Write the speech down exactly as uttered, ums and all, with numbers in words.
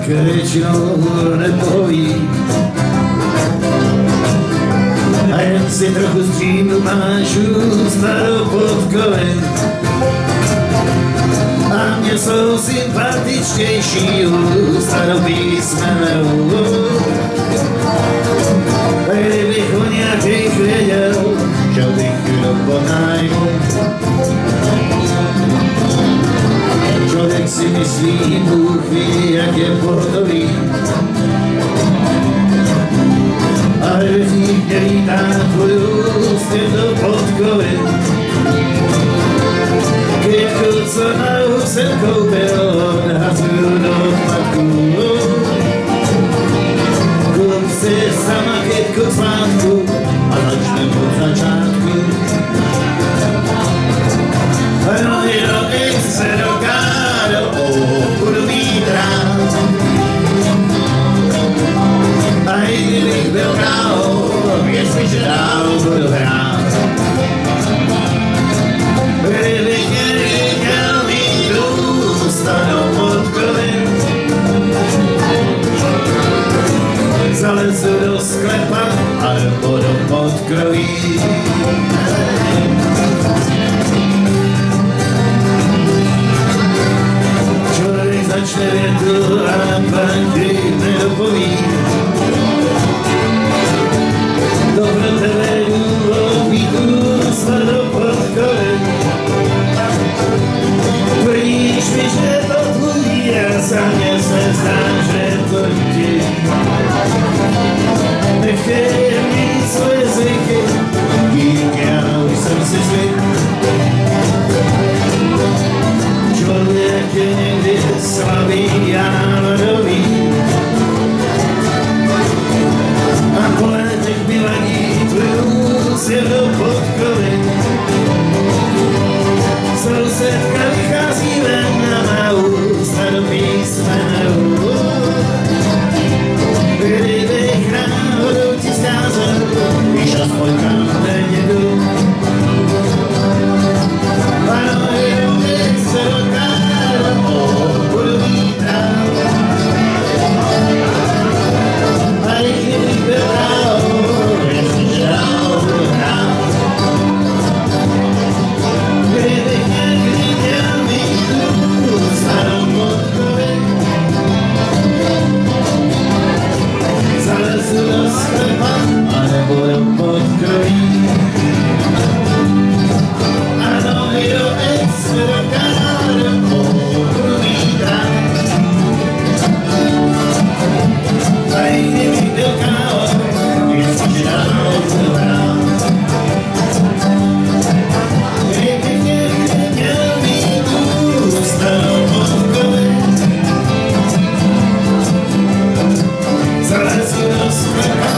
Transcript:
tak většinou nepojí. A jen si trochu střínu máš starou podkovin. A mě jsou sympatičtější starou písmenou. A kdybych o nějakých věděl, šel bych do podnájmu. Člověk si myslí, Bůh ví, jak je pohotový. A věřník mě vítá tvůj úst, je to podkovin. Kytku, co na ruhu jsem koupil, odhazuju do odpadků. Kup si sama kytku svátku a začnem od začátku. No i do X, do K, do O, budu mít rád. A i kdybych byl král, jestliže dál budu hrát. Kdybych neviděl mít starou podkovin, zalezu do sklepa a nebo do podkroví. Člověk začne větu a pak ti nedopoví. To pro tebe důvod mít starou podkovin. Tvrdíš mi, že to tvůj, a za mě se zdá, že to ti. Nechtěj mít svoje zvyky, díky, já už jsem si zvyk. Člověk je někdy slabý a náladový. A po letech mi vadí tvůj ús je do podkovin. Sousedka vychází ven na má ústa do písmenou. Kdybych náhodou ti zkázal, víš aspoň kam teď jedu. Ano, jenom teď se dokážu, budu mít rád. A i kdybych byl král, jestliže dál budu hrát. Kdybych někdy měl mít starou podkovin, zalezu do sklepa a nebo do podkroví. Ano, i do X, do K, do O, budu mít rád. A i kdybych byl král, jestliže dál budu hrát. Kdybych někdy měl mít starou podkovin, zalezu do sklepa